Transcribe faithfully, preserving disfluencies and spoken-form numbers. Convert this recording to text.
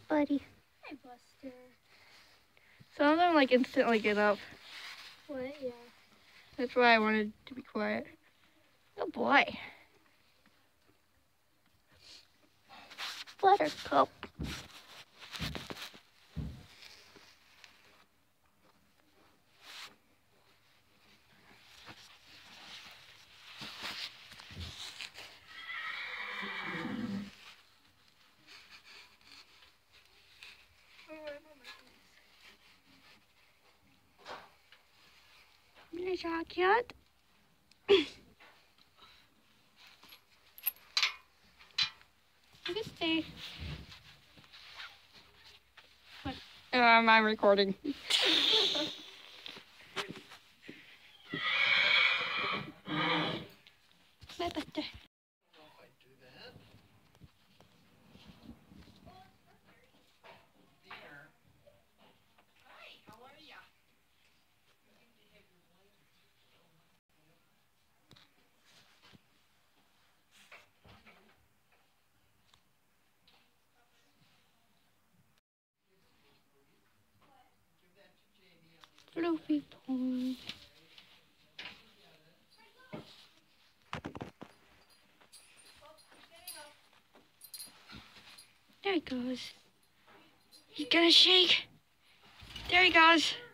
buddy. Hi, Buster. Some of them like instantly get up. What? Yeah. That's why I wanted to be quiet. Oh boy. Buttercup. Mini cat. Good day. What? Um, I'm recording. Bye, Buster. Fluffy toy. There he goes. He's gonna shake. There he goes.